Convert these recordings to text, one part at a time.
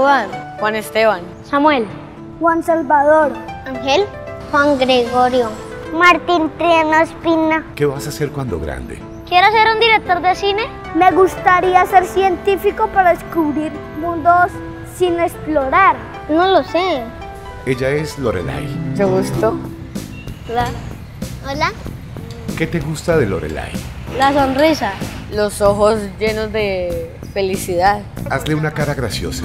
Esteban. Juan Esteban. Samuel. Juan Salvador. Ángel. Juan Gregorio. Martín Triana Espina. ¿Qué vas a hacer cuando grande? ¿Quiero ser un director de cine? Me gustaría ser científico para descubrir mundos sin explorar. No lo sé. Ella es Lorelai. ¿Te gustó? Hola. Hola. ¿Qué te gusta de Lorelai? La sonrisa. Los ojos llenos de felicidad. Hazle una cara graciosa.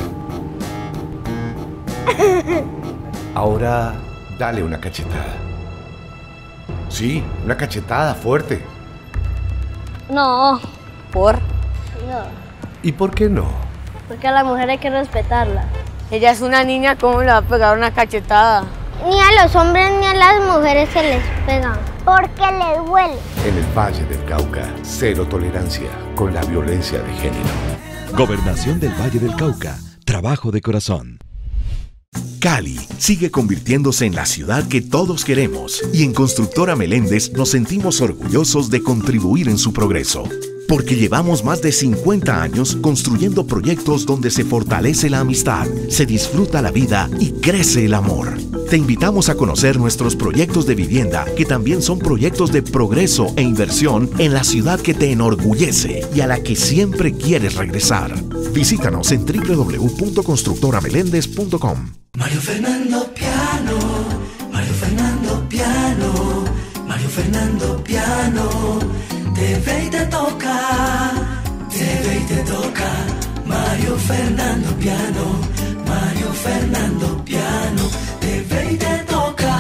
Ahora, dale una cachetada. Sí, una cachetada fuerte. No, ¿Por? no, ¿Y por qué no? porque a la mujer hay que respetarla. Ella es una niña, ¿cómo le va a pegar una cachetada? Ni a los hombres ni a las mujeres se les pegan. Porque le duele. En el Valle del Cauca, cero tolerancia con la violencia de género. Gobernación del Valle del Cauca. Trabajo de corazón. Cali sigue convirtiéndose en la ciudad que todos queremos y en Constructora Meléndez nos sentimos orgullosos de contribuir en su progreso. Porque llevamos más de 50 años construyendo proyectos donde se fortalece la amistad, se disfruta la vida y crece el amor. Te invitamos a conocer nuestros proyectos de vivienda, que también son proyectos de progreso e inversión en la ciudad que te enorgullece y a la que siempre quieres regresar. Visítanos en www.constructoramelendez.com. Mario Fernando Piano, Mario Fernando Piano, Mario Fernando Piano, te ve y te toca, te ve y te toca. Mario Fernando Piano, Mario Fernando Piano, te ve y te toca.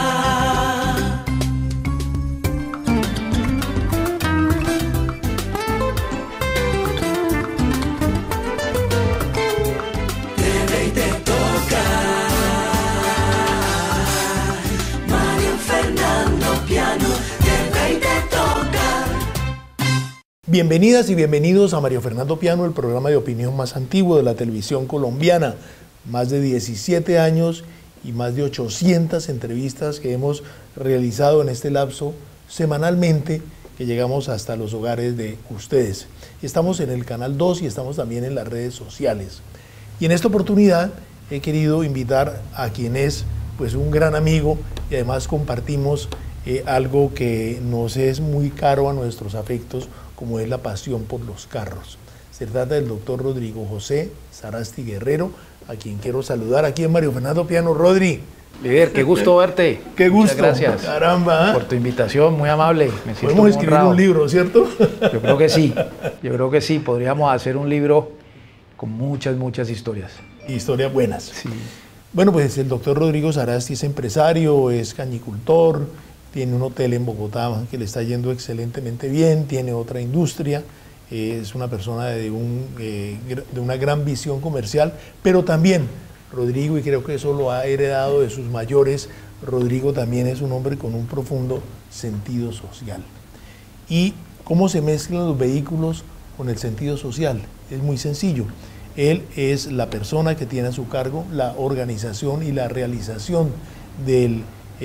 Te ve y te toca. Mario Fernando Piano, te ve y te toca. Bienvenidas y bienvenidos a Mario Fernando Piano, el programa de opinión más antiguo de la televisión colombiana. Más de 17 años y más de 800 entrevistas que hemos realizado en este lapso semanalmente, que llegamos hasta los hogares de ustedes. Estamos en el Canal 2 y estamos también en las redes sociales. Y en esta oportunidad he querido invitar a quien es pues un gran amigo y además compartimos algo que nos es muy caro a nuestros afectos, como es la pasión por los carros. Se trata del doctor Rodrigo José Sarasti Guerrero, a quien quiero saludar aquí en Mario Fernando Piano. Rodri. Líder, qué gusto verte. Qué gusto. Muchas gracias. Caramba. Por tu invitación, muy amable. Me siento Podemos escribir honrado. un libro, ¿cierto? Yo creo que sí. Yo creo que sí. Podríamos hacer un libro con muchas, muchas historias. Historias buenas. Sí. Bueno, pues el doctor Rodrigo Sarasti es empresario, es cañicultor, tiene un hotel en Bogotá que le está yendo excelentemente bien, tiene otra industria, es una persona de una gran visión comercial, pero también Rodrigo, y creo que eso lo ha heredado de sus mayores, Rodrigo también es un hombre con un profundo sentido social. ¿Y cómo se mezclan los vehículos con el sentido social? Es muy sencillo. Él es la persona que tiene a su cargo la organización y la realización del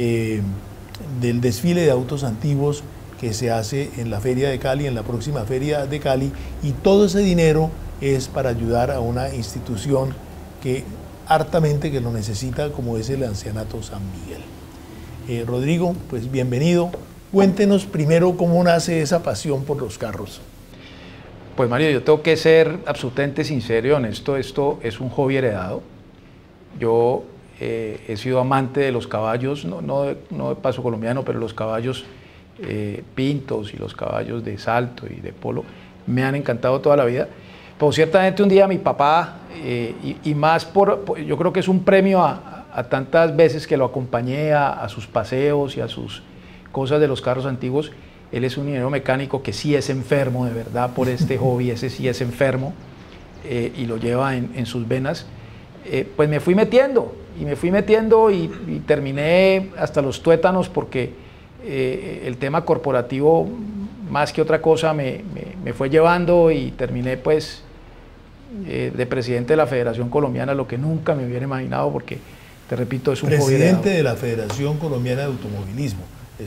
desfile de autos antiguos que se hace en la Feria de Cali, en la próxima Feria de Cali, y todo ese dinero es para ayudar a una institución que hartamente que lo necesita, como es el Ancianato San Miguel. Rodrigo, pues bienvenido. Cuéntenos primero cómo nace esa pasión por los carros. Pues Mario, yo tengo que ser absolutamente sincero y honesto. Esto es un hobby heredado. Yo he sido amante de los caballos, no de paso colombiano, pero los caballos pintos y los caballos de salto y de polo me han encantado toda la vida. Pero ciertamente un día mi papá, y más yo creo que es un premio a tantas veces que lo acompañé a sus paseos y a sus cosas de los carros antiguos. Él es un ingeniero mecánico que sí es enfermo de verdad por este hobby, ese sí es enfermo y lo lleva en sus venas. Pues me fui metiendo y terminé hasta los tuétanos porque el tema corporativo más que otra cosa me fue llevando y terminé pues de presidente de la Federación Colombiana, lo que nunca me hubiera imaginado porque, te repito, es un hobby heredado. Presidente de la Federación Colombiana de Automovilismo.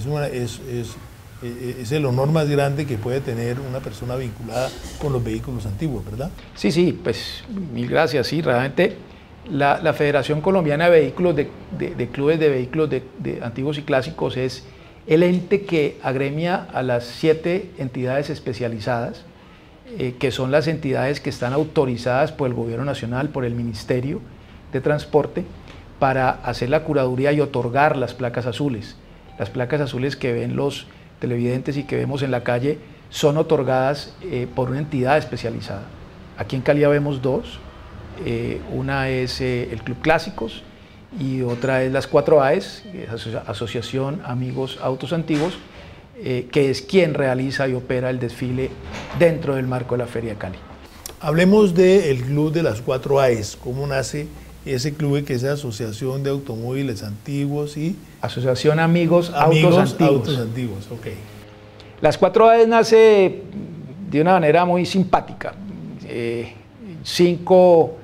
Es el honor más grande que puede tener una persona vinculada con los vehículos antiguos, ¿verdad? Sí, pues mil gracias, sí, realmente La Federación Colombiana de Vehículos, de Clubes de Vehículos de Antiguos y Clásicos, es el ente que agremia a las 7 entidades especializadas, que son las entidades que están autorizadas por el Gobierno Nacional, por el Ministerio de Transporte, para hacer la curaduría y otorgar las placas azules. Las placas azules que ven los televidentes y que vemos en la calle son otorgadas por una entidad especializada. Aquí en Cali vemos 2, una es el Club Clásicos y otra es las 4 AES, Asociación Amigos Autos Antiguos, que es quien realiza y opera el desfile dentro del marco de la Feria de Cali. Hablemos del Club de las 4 AES, ¿cómo nace ese club, que es la Asociación de Automóviles Antiguos y... Asociación Amigos Autos Antiguos, ok. Las 4 AES nace de una manera muy simpática. 5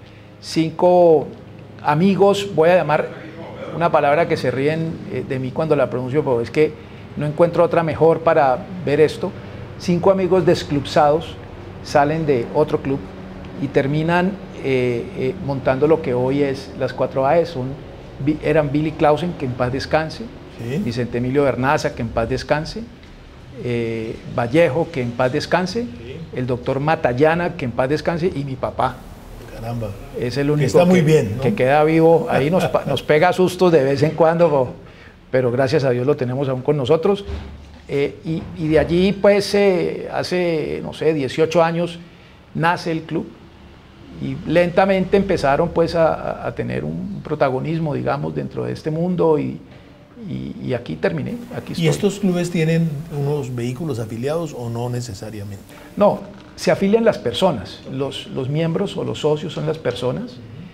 amigos, voy a llamar una palabra que se ríen de mí cuando la pronuncio, pero es que no encuentro otra mejor para ver esto. 5 amigos desclubsados salen de otro club y terminan montando lo que hoy es las 4 AES. Eran Billy Clausen, que en paz descanse, ¿sí? Vicente Emilio Bernaza, que en paz descanse, Vallejo, que en paz descanse, ¿sí? El doctor Matallana, que en paz descanse, y mi papá. Caramba. Es el único que está muy bien, ¿no? Que queda vivo. Ahí nos pega sustos de vez en cuando, pero gracias a Dios lo tenemos aún con nosotros. Y de allí, pues, hace, no sé, 18 años, nace el club. Y lentamente empezaron, pues, a tener un protagonismo, digamos, dentro de este mundo, y aquí terminé, aquí estoy. ¿Y estos clubes tienen unos vehículos afiliados o no necesariamente? No, se afilian las personas, los miembros o los socios son las personas.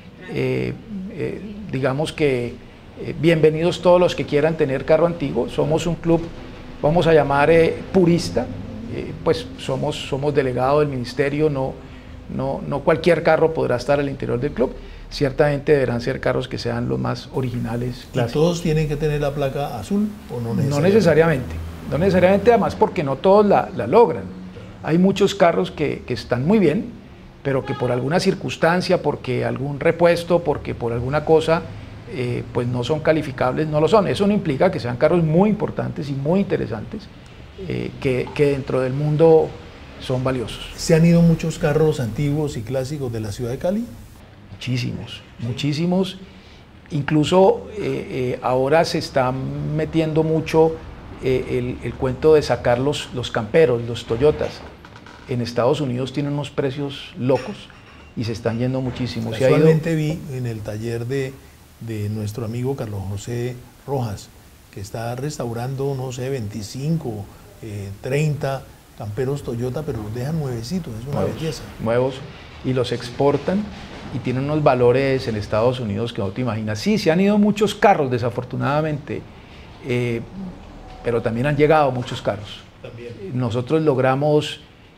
Digamos que bienvenidos todos los que quieran tener carro antiguo. Somos un club, vamos a llamar purista, pues somos delegado del ministerio, no cualquier carro podrá estar al interior del club. Ciertamente deberán ser carros que sean los más originales, clásicos. ¿Y todos tienen que tener la placa azul o no necesariamente? No necesariamente, además, porque no todos la logran. Hay muchos carros que están muy bien, pero que por alguna circunstancia, porque algún repuesto, porque por alguna cosa, pues no son calificables, no lo son. Eso no implica que sean carros muy importantes y muy interesantes, que dentro del mundo son valiosos. ¿Se han ido muchos carros antiguos y clásicos de la ciudad de Cali? Muchísimos. Incluso ahora se está metiendo mucho el cuento de sacar los camperos, los Toyotas. En Estados Unidos tienen unos precios locos y se están yendo muchísimo. Casualmente vi en el taller de nuestro amigo Carlos José Rojas, que está restaurando, no sé, 25, 30 camperos Toyota, pero los dejan nuevecitos, es una belleza. Nuevos, y los exportan y tienen unos valores en Estados Unidos que no te imaginas. Sí, se han ido muchos carros, desafortunadamente, pero también han llegado muchos carros. También. Nosotros logramos,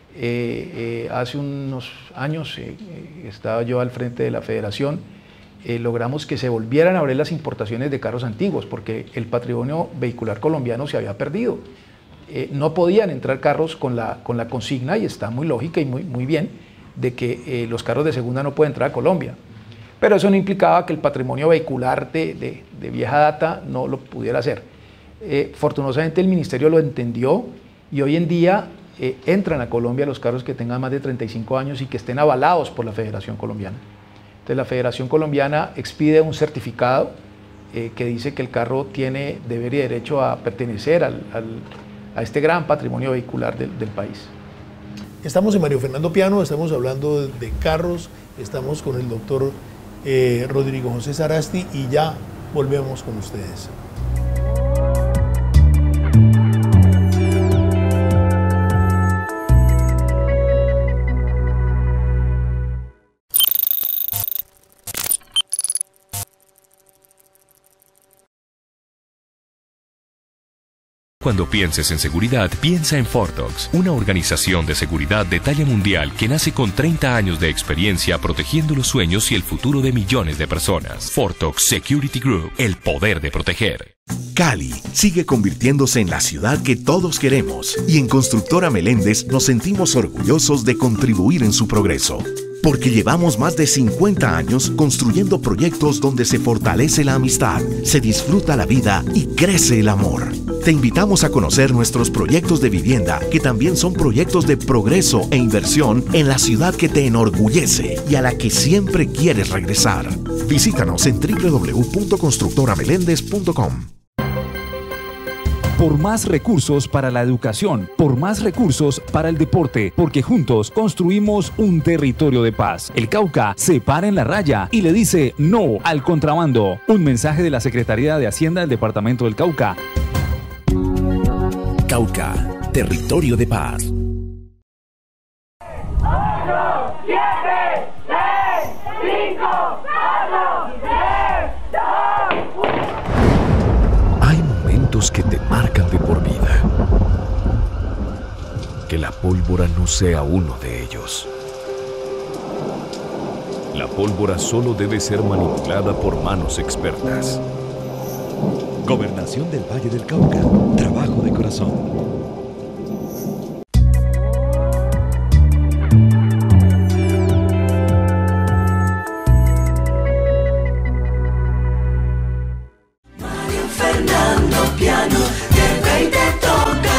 hace unos años, estaba yo al frente de la federación, logramos que se volvieran a abrir las importaciones de carros antiguos, porque el patrimonio vehicular colombiano se había perdido. No podían entrar carros con la consigna, y está muy lógica y muy bien, de que los carros de segunda no pueden entrar a Colombia. Pero eso no implicaba que el patrimonio vehicular de vieja data no lo pudiera hacer. Fortunadamente el ministerio lo entendió y hoy en día entran a Colombia los carros que tengan más de 35 años y que estén avalados por la Federación Colombiana. Entonces la Federación Colombiana expide un certificado que dice que el carro tiene deber y derecho a pertenecer a este gran patrimonio vehicular del país. Estamos en Mario Fernando Piano, estamos hablando de carros, estamos con el doctor Rodrigo José Sarasti y ya volvemos con ustedes. Cuando pienses en seguridad, piensa en Fortox, una organización de seguridad de talla mundial que nace con 30 años de experiencia protegiendo los sueños y el futuro de millones de personas. Fortox Security Group, el poder de proteger. Cali sigue convirtiéndose en la ciudad que todos queremos y en Constructora Meléndez nos sentimos orgullosos de contribuir en su progreso. Porque llevamos más de 50 años construyendo proyectos donde se fortalece la amistad, se disfruta la vida y crece el amor. Te invitamos a conocer nuestros proyectos de vivienda, que también son proyectos de progreso e inversión en la ciudad que te enorgullece y a la que siempre quieres regresar. Visítanos en www.constructoramelendez.com. Por más recursos para la educación, por más recursos para el deporte, porque juntos construimos un territorio de paz. El Cauca se para en la raya y le dice no al contrabando. Un mensaje de la Secretaría de Hacienda del Departamento del Cauca. Cauca, territorio de paz. 8, 7, 6, 5, 4, 3, 2, 1. Hay momentos que te marcan de por vida. Que la pólvora no sea uno de ellos. La pólvora solo debe ser manipulada por manos expertas. Gobernación del Valle del Cauca. Trabajo de corazón. Piano, te y te toca.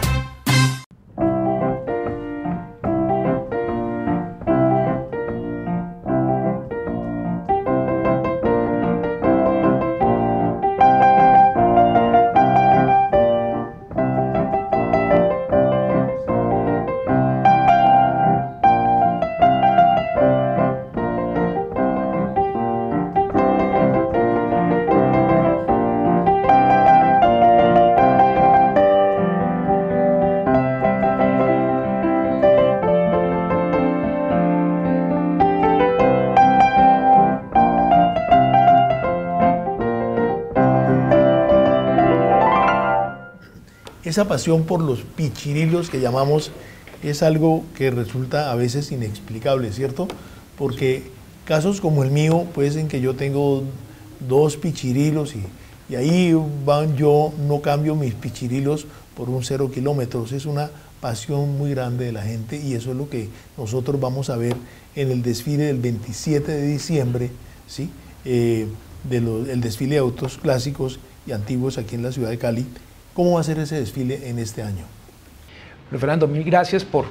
Esa pasión por los pichirilos que llamamos es algo que resulta a veces inexplicable, ¿cierto? Porque casos como el mío, pues en que yo tengo 2 pichirilos y ahí van, yo no cambio mis pichirilos por un 0 kilómetros. Es una pasión muy grande de la gente y eso es lo que nosotros vamos a ver en el desfile del 27 de diciembre, ¿sí? El desfile de autos clásicos y antiguos aquí en la ciudad de Cali. ¿Cómo va a ser ese desfile en este año? Bueno, Fernando, mil gracias por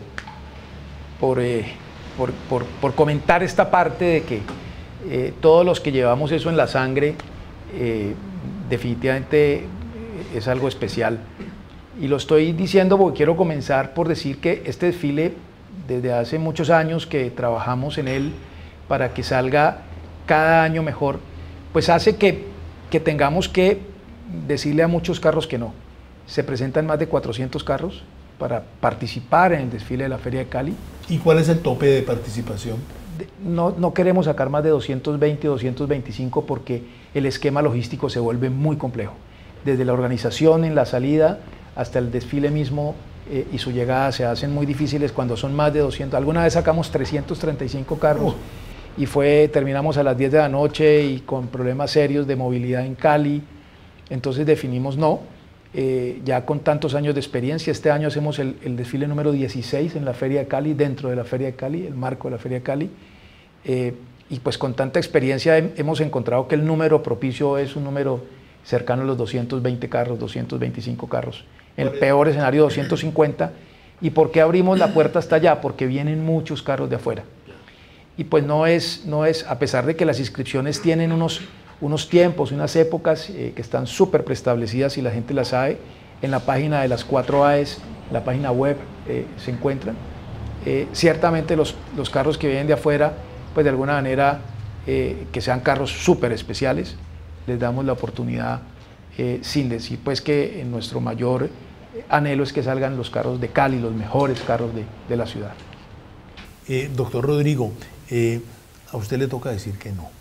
comentar esta parte de que todos los que llevamos eso en la sangre, definitivamente es algo especial. Y lo estoy diciendo porque quiero comenzar por decir que este desfile, desde hace muchos años que trabajamos en él para que salga cada año mejor, pues hace que tengamos que decirle a muchos carros que no. Se presentan más de 400 carros para participar en el desfile de la Feria de Cali. ¿Y cuál es el tope de participación? No queremos sacar más de 220 o 225 porque el esquema logístico se vuelve muy complejo. Desde la organización en la salida hasta el desfile mismo y su llegada se hacen muy difíciles cuando son más de 200. Alguna vez sacamos 335 carros y terminamos a las 10 de la noche y con problemas serios de movilidad en Cali. Entonces definimos no. Ya con tantos años de experiencia, este año hacemos el desfile número 16 en la Feria de Cali, dentro de la Feria de Cali, el marco de la Feria de Cali, y pues con tanta experiencia hemos encontrado que el número propicio es un número cercano a los 220 carros, 225 carros, en el peor escenario 250. ¿Y por qué abrimos la puerta hasta allá? Porque vienen muchos carros de afuera, y pues no es, a pesar de que las inscripciones tienen unos tiempos, unas épocas que están súper preestablecidas y la gente las sabe, en la página de las 4 AES, la página web se encuentran. Ciertamente los carros que vienen de afuera, pues de alguna manera, que sean carros súper especiales, les damos la oportunidad, sin decir pues que nuestro mayor anhelo es que salgan los carros de Cali, los mejores carros de la ciudad. Doctor Rodrigo, a usted le toca decir que no.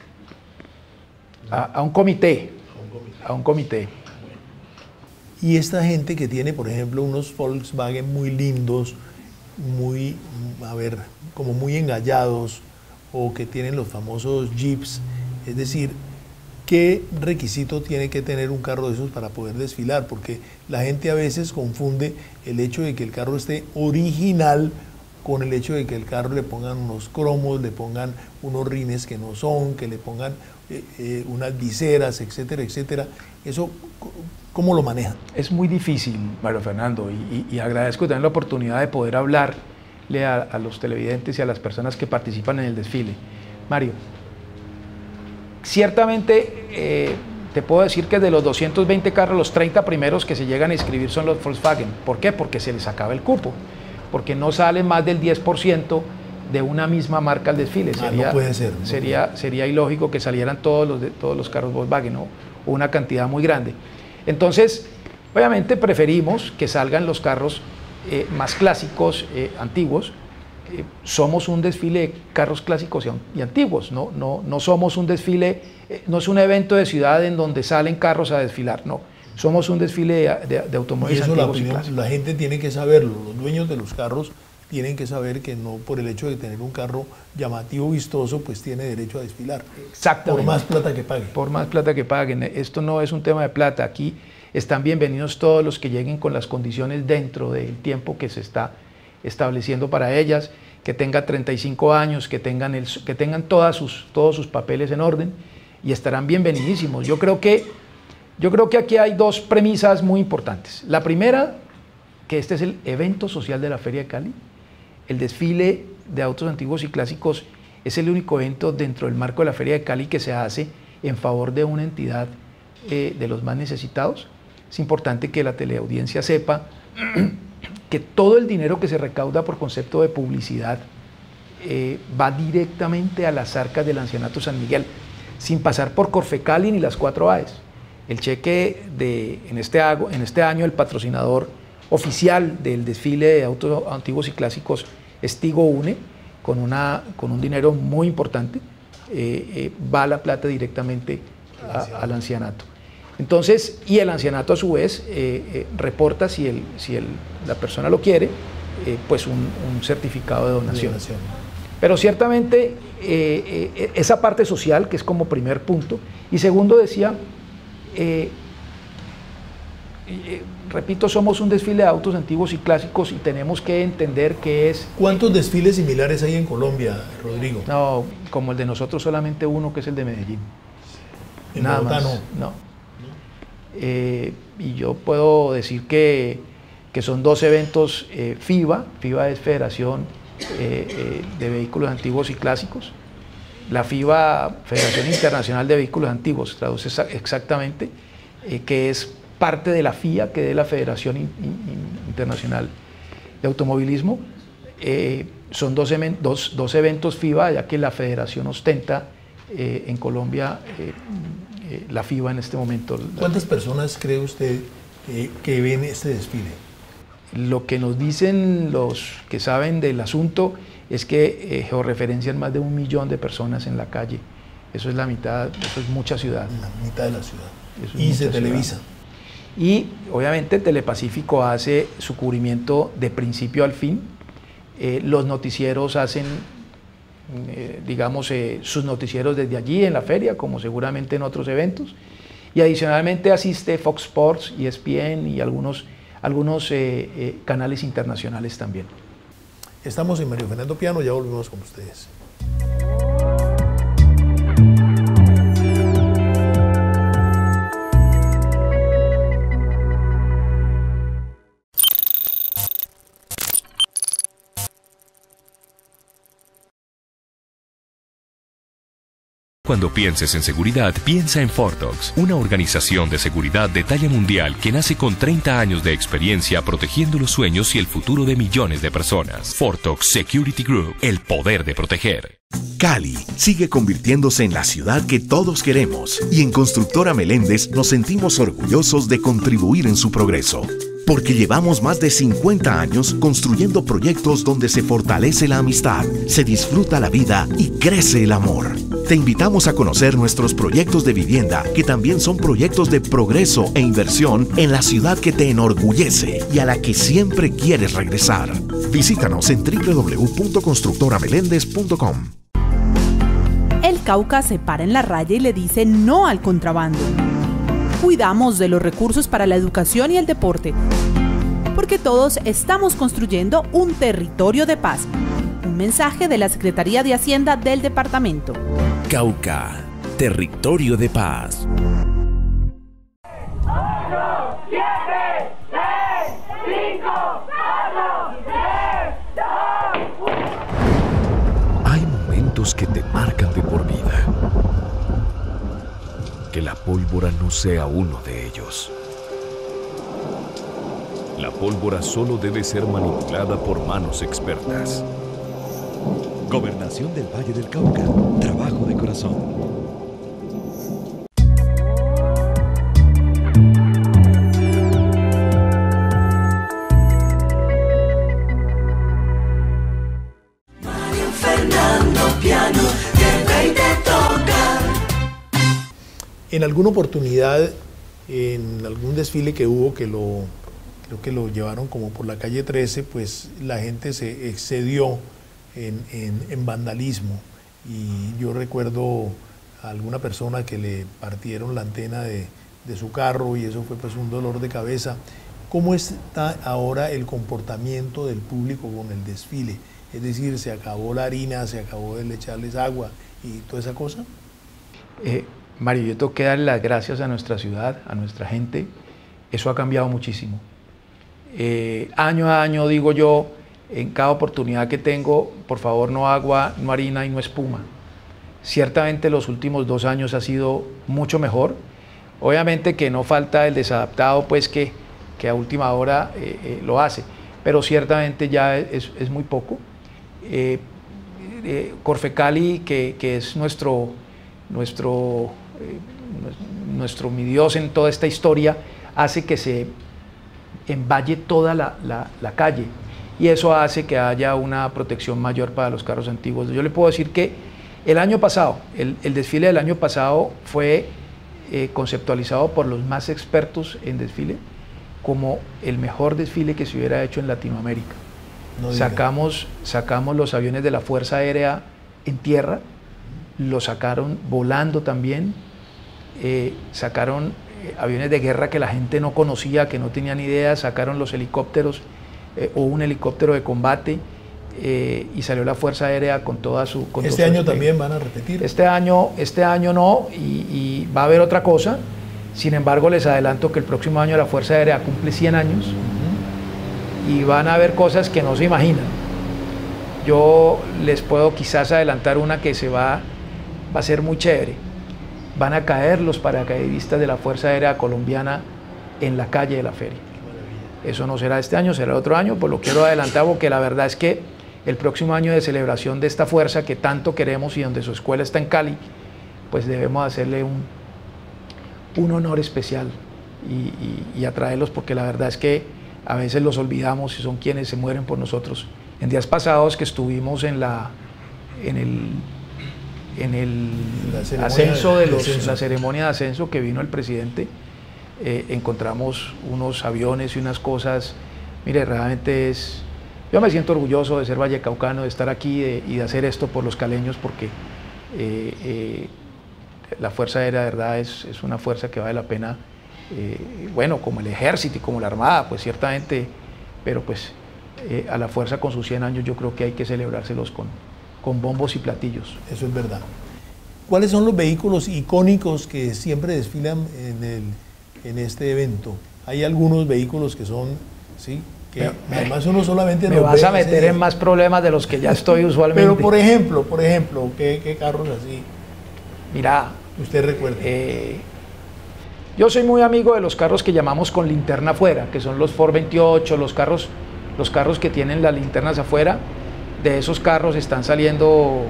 A un comité. Y esta gente que tiene, por ejemplo, unos Volkswagen muy lindos, como muy engallados, o que tienen los famosos Jeeps, es decir, ¿qué requisito tiene que tener un carro de esos para poder desfilar? Porque la gente a veces confunde el hecho de que el carro esté original con el hecho de que el carro le pongan unos cromos, le pongan unos rines que no son, que le pongan unas viseras, etcétera, etcétera. Eso, ¿cómo lo manejan? Es muy difícil, Mario Fernando, y agradezco también la oportunidad de poder hablarle a los televidentes y a las personas que participan en el desfile. Mario, ciertamente te puedo decir que de los 220 carros, los 30 primeros que se llegan a inscribir son los Volkswagen. ¿Por qué? Porque se les acaba el cupo, porque no sale más del 10% de una misma marca al desfile. No puede ser. Sería ilógico que salieran todos los carros Volkswagen, ¿no? Una cantidad muy grande. Entonces, obviamente preferimos que salgan los carros más clásicos, antiguos. Somos un desfile de carros clásicos y antiguos, no somos un desfile, no es un evento de ciudad en donde salen carros a desfilar, no. Somos un desfile de automóviles antiguos y clásicos. La gente tiene que saberlo, los dueños de los carros tienen que saber que no por el hecho de tener un carro llamativo, vistoso, pues tiene derecho a desfilar. Exactamente. Por más plata que paguen. Por más plata que paguen. Esto no es un tema de plata. Aquí están bienvenidos todos los que lleguen con las condiciones dentro del tiempo que se está estableciendo para ellas, que tengan 35 años, que tengan todos sus papeles en orden y estarán bienvenidísimos. Yo creo que aquí hay dos premisas muy importantes. La primera, que este es el evento social de la Feria de Cali. El desfile de autos antiguos y clásicos es el único evento dentro del marco de la Feria de Cali que se hace en favor de una entidad de los más necesitados. Es importante que la teleaudiencia sepa que todo el dinero que se recauda por concepto de publicidad va directamente a las arcas del Ancianato San Miguel, sin pasar por Corfecali ni las 4 AES. El cheque en este año, el patrocinador oficial del desfile de autos antiguos y clásicos es Tigo Une, con un dinero muy importante, va la plata directamente al ancianato. Entonces, y el ancianato a su vez reporta, si la persona lo quiere, pues un certificado de donación. Pero ciertamente esa parte social, que es como primer punto, y segundo decía, repito, somos un desfile de autos antiguos y clásicos y tenemos que entender que es... ¿Cuántos desfiles similares hay en Colombia, Rodrigo? No, como el de nosotros solamente uno, que es el de Medellín. ¿En Nada Bogotá más. no? Y yo puedo decir que son 2 eventos FIVA es Federación de Vehículos Antiguos y Clásicos. La FIVA, Federación Internacional de Vehículos Antiguos, traduce exactamente, que es parte de la FIA, que es la Federación Internacional de Automovilismo. Son dos eventos FIVA, ya que la federación ostenta en Colombia la FIVA en este momento. ¿Cuántas personas cree usted que ven este desfile? Lo que nos dicen los que saben del asunto es que georreferencian más de 1 millón de personas en la calle. Eso es la mitad, eso es mucha ciudad. La mitad de la ciudad. Y se televisa. Y obviamente Telepacífico hace su cubrimiento de principio al fin. Los noticieros hacen, digamos, sus noticieros desde allí en la feria, como seguramente en otros eventos. Y adicionalmente asiste Fox Sports, ESPN y algunos canales internacionales también. Estamos en Mario Fernando Piano, ya volvemos con ustedes. Cuando pienses en seguridad, piensa en Fortox, una organización de seguridad de talla mundial que nace con 30 años de experiencia protegiendo los sueños y el futuro de millones de personas. Fortox Security Group, el poder de proteger. Cali sigue convirtiéndose en la ciudad que todos queremos y en Constructora Meléndez nos sentimos orgullosos de contribuir en su progreso. Porque llevamos más de 50 años construyendo proyectos donde se fortalece la amistad, se disfruta la vida y crece el amor. Te invitamos a conocer nuestros proyectos de vivienda, que también son proyectos de progreso e inversión en la ciudad que te enorgullece y a la que siempre quieres regresar. Visítanos en www.constructoramelendez.com. El Cauca se para en la raya y le dice no al contrabando. Cuidamos de los recursos para la educación y el deporte, porque todos estamos construyendo un territorio de paz. Un mensaje de la Secretaría de Hacienda del departamento. Cauca, territorio de paz. Hay momentos que te marcan de por vida. Que la pólvora no sea uno de ellos. La pólvora solo debe ser manipulada por manos expertas. Gobernación del Valle del Cauca. Trabajo de corazón. En alguna oportunidad, en algún desfile que hubo, creo que lo llevaron como por la calle 13, pues la gente se excedió en vandalismo. Y yo recuerdo a alguna persona que le partieron la antena de su carro y eso fue pues un dolor de cabeza. ¿Cómo está ahora el comportamiento del público con el desfile? Es decir, ¿se acabó la harina, se acabó de echarles agua y toda esa cosa? Mario, yo tengo que darle las gracias a nuestra ciudad, a nuestra gente. Eso ha cambiado muchísimo. Año a año digo yo, en cada oportunidad que tengo, por favor no agua, no harina y no espuma. Ciertamente los últimos 2 años ha sido mucho mejor. Obviamente que no falta el desadaptado pues que a última hora lo hace, pero ciertamente ya es muy poco. Corfecali, que es nuestro mi Dios en toda esta historia, hace que se emballe toda la calle y eso hace que haya una protección mayor para los carros antiguos. Yo le puedo decir que el año pasado, el desfile del año pasado fue conceptualizado por los más expertos en desfile como el mejor desfile que se hubiera hecho en Latinoamérica. No sacamos los aviones de la Fuerza Aérea en tierra, los sacaron volando también, sacaron aviones de guerra que la gente no conocía, que no tenía ni idea, sacaron los helicópteros o un helicóptero de combate y salió la Fuerza Aérea con toda su... ¿Este año también van a repetir? Este año no y va a haber otra cosa. Sin embargo, les adelanto que el próximo año la Fuerza Aérea cumple 100 años y van a haber cosas que no se imaginan. Yo les puedo quizás adelantar una que va a ser muy chévere. Van a caer los paracaidistas de la Fuerza Aérea Colombiana en la calle de la feria. Eso no será este año, será otro año, pues lo quiero adelantar porque la verdad es que el próximo año de celebración de esta fuerza que tanto queremos y donde su escuela está en Cali, pues debemos hacerle un honor especial y atraerlos porque la verdad es que a veces los olvidamos y son quienes se mueren por nosotros. En días pasados que estuvimos en la ceremonia de ascenso que vino el presidente, encontramos unos aviones y unas cosas. Mire, realmente yo me siento orgulloso de ser vallecaucano, de estar aquí y de hacer esto por los caleños porque la Fuerza Aérea de verdad es una fuerza que vale la pena, bueno, como el Ejército y como la Armada, pues ciertamente, pero pues a la fuerza con sus 100 años yo creo que hay que celebrárselos con bombos y platillos. Eso es verdad. ¿Cuáles son los vehículos icónicos que siempre desfilan en este evento? Hay algunos vehículos que son, sí, que además uno solamente me vas a meter en más problemas de los que ya estoy usualmente. Pero por ejemplo, ¿qué carros así? Mira, usted recuerda. Yo soy muy amigo de los carros que llamamos con linterna afuera, que son los Ford 28, los carros que tienen las linternas afuera. De esos carros están saliendo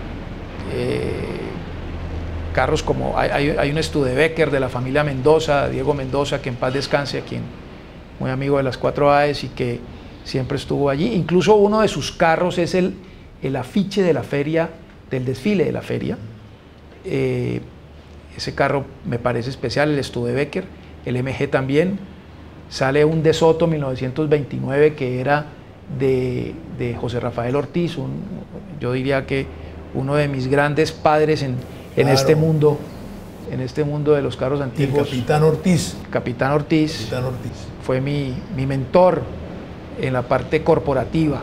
carros como, hay un Studebaker de la familia Mendoza, Diego Mendoza, que en paz descanse, muy amigo de las 4 AES y que siempre estuvo allí. Incluso uno de sus carros es el afiche de la feria, del desfile de la feria. Ese carro me parece especial, el Studebaker, el MG también. Sale un De Soto 1929 que era de José Rafael Ortiz, yo diría que uno de mis grandes padres en este mundo de los carros antiguos. El Capitán Ortiz. Capitán Ortiz fue mi mentor en la parte corporativa.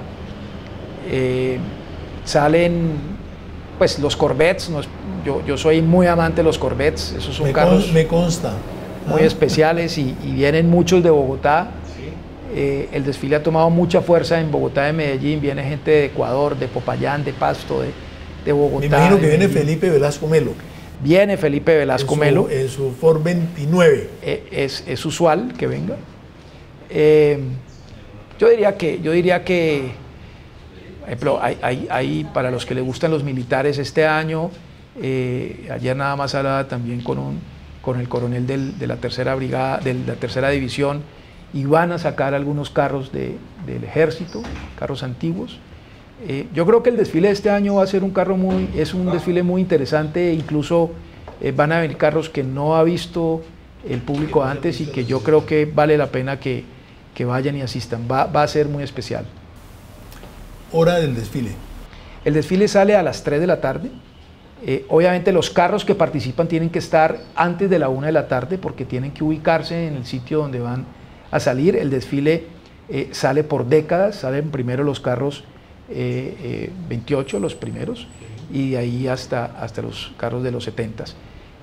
Salen pues los Corvettes, yo soy muy amante de los Corvettes, esos son carros me consta. muy especiales y vienen muchos de Bogotá. El desfile ha tomado mucha fuerza en Bogotá, de Medellín, viene gente de Ecuador, de Popayán, de Pasto, de Bogotá. Me imagino que viene Medellín. Felipe Velasco Melo. Viene Felipe Velasco Melo. En su Ford 29. Es usual que venga. Yo diría que ejemplo, hay para los que les gustan los militares este año, ayer nada más hablaba también con el coronel de la tercera brigada, de la tercera división, y van a sacar algunos carros del ejército, carros antiguos. Yo creo que el desfile de este año va a ser un desfile muy interesante, incluso van a venir carros que no ha visto el público antes y que yo creo que vale la pena que vayan y asistan, va a ser muy especial. Hora del desfile. El desfile sale a las 3 de la tarde. Obviamente los carros que participan tienen que estar antes de la 1 de la tarde porque tienen que ubicarse en el sitio donde van a salir. El desfile sale por décadas, salen primero los carros 28, los primeros, y de ahí hasta los carros de los 70s.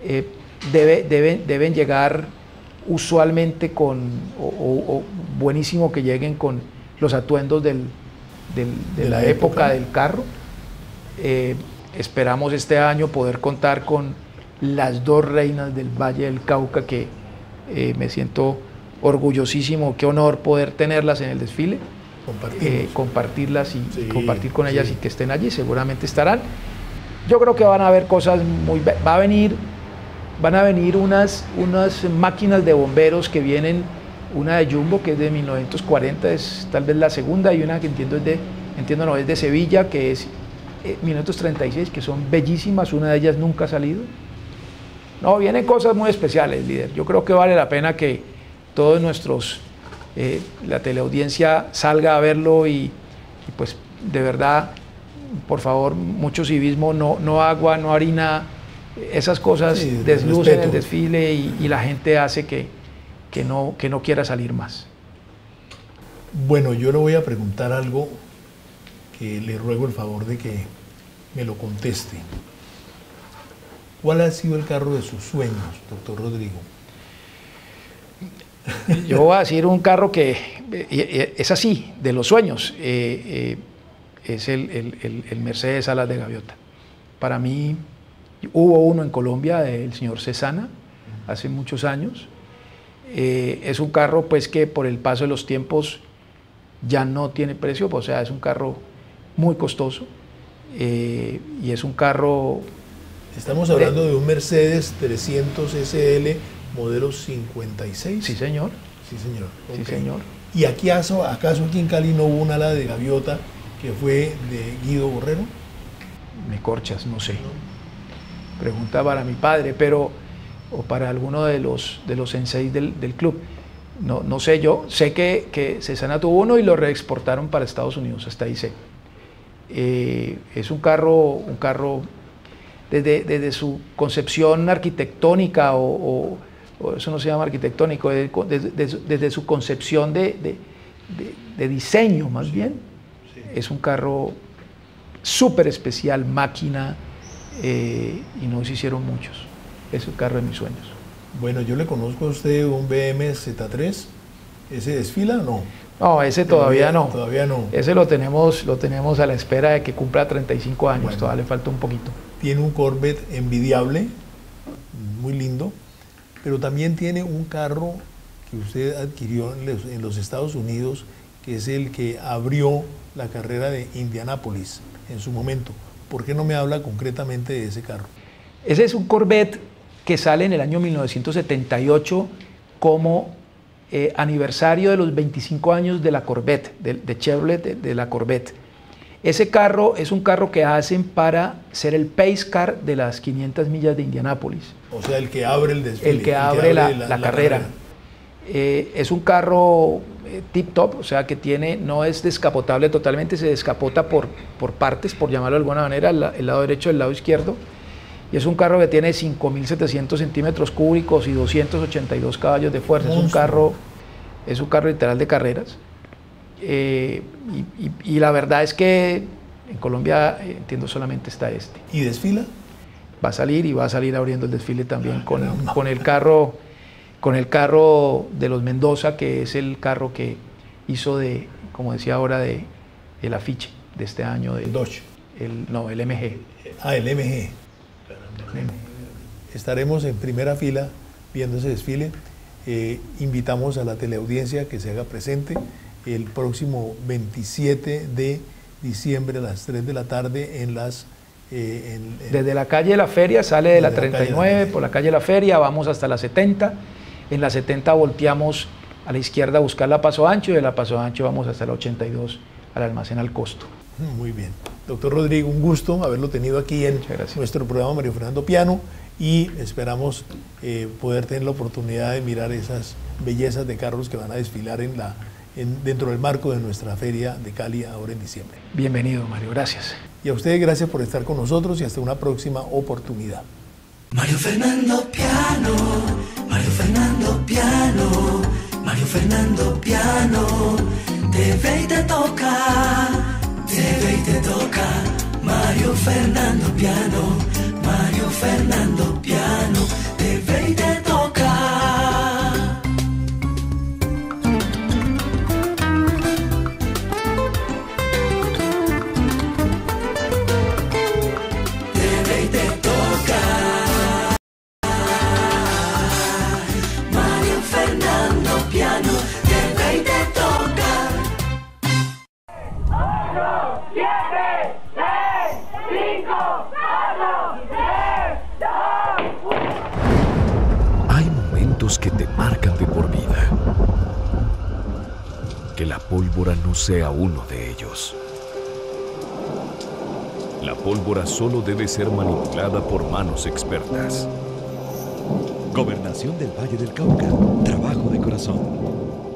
Deben llegar usualmente o buenísimo que lleguen con los atuendos de la época del carro. Esperamos este año poder contar con las dos reinas del Valle del Cauca, que me siento orgullosísimo, qué honor poder tenerlas en el desfile, compartirlas y compartir con ellas y que estén allí, seguramente estarán. Yo creo que van a haber cosas van a venir unas máquinas de bomberos que vienen, una de Jumbo que es de 1940, es tal vez la segunda, y una que es de Sevilla, que es 1936, que son bellísimas, una de ellas nunca ha salido. No, vienen cosas muy especiales, líder. Yo creo que vale la pena que todos la teleaudiencia salga a verlo y pues de verdad, por favor, mucho civismo, no agua, no harina, esas cosas deslucen el desfile y la gente hace que no quiera salir más. Bueno, yo le voy a preguntar algo que le ruego el favor de que me lo conteste. ¿Cuál ha sido el carro de sus sueños, doctor Rodrigo? Yo voy a decir un carro que es así, de los sueños, es el Mercedes Alas de Gaviota. Para mí hubo uno en Colombia del señor Cesana hace muchos años. Es un carro pues que por el paso de los tiempos ya no tiene precio, o sea, es un carro muy costoso y es un carro... Estamos hablando de un Mercedes 300 SL modelo 56. Sí, señor. Sí, señor. Sí, Okay. señor. ¿Y acaso aquí en Cali no hubo un ala de gaviota que fue de Guido Borrero? Me corchas, no sé. Pregunta para mi padre, o para alguno de los senseis del club. No sé, yo sé que Cesana tuvo uno y lo reexportaron para Estados Unidos, hasta ahí sé. Es un carro desde su concepción arquitectónica, o eso no se llama arquitectónico, desde su concepción de diseño más bien, es un carro súper especial, máquina, y no se hicieron muchos. Es el carro de mis sueños. Bueno, yo le conozco a usted un BM Z3, ¿ese desfila o no? No, ese todavía no. Todavía no. Ese lo tenemos a la espera de que cumpla 35 años, bueno, todavía le falta un poquito. Tiene un Corvette envidiable, muy lindo, pero también tiene un carro que usted adquirió en los Estados Unidos, que es el que abrió la carrera de Indianápolis en su momento. ¿Por qué no me habla concretamente de ese carro? Ese es un Corvette que sale en el año 1978 como aniversario de los 25 años de la Corvette, de Chevrolet, de la Corvette. Ese carro es un carro que hacen para ser el pace car de las 500 millas de Indianápolis. O sea, el que abre el desfile. El que abre la carrera. Es un carro tip top, o sea que no es descapotable totalmente, se descapota por partes, por llamarlo de alguna manera, el lado derecho y el lado izquierdo. Y es un carro que tiene 5.700 centímetros cúbicos y 282 caballos de fuerza. Es un carro literal de carreras. Y la verdad es que en Colombia, entiendo, solamente está este. ¿Y desfila? Va a salir y va a salir abriendo el desfile también con el carro de los Mendoza, que es el carro que hizo de, como decía ahora, el afiche de este año. ¿El Dodge? El MG. Ah, el MG. Estaremos en primera fila viendo ese desfile. Invitamos a la teleaudiencia que se haga presente el próximo 27 de diciembre a las 3 de la tarde en las... Desde la calle de la Feria, sale de la 39, por la calle de la Feria, vamos hasta la 70. En la 70 volteamos a la izquierda a buscar la Paso Ancho, y de la Paso Ancho vamos hasta la 82 al almacén Al Costo. Muy bien. Doctor Rodrigo, un gusto haberlo tenido aquí en nuestro programa Mario Fernando Piano, y esperamos poder tener la oportunidad de mirar esas bellezas de carros que van a desfilar dentro del marco de nuestra feria de Cali ahora en diciembre. Bienvenido, Mario, gracias. Y a ustedes gracias por estar con nosotros y hasta una próxima oportunidad. Mario Fernando Piano, Mario Fernando Piano, Mario Fernando Piano, te ve y te toca, te ve y te toca. Mario Fernando Piano, Mario Fernando Piano, te ve y te toca. Que te marcan de por vida. Que la pólvora no sea uno de ellos. La pólvora solo debe ser manipulada por manos expertas. Gobernación del Valle del Cauca. Trabajo de corazón.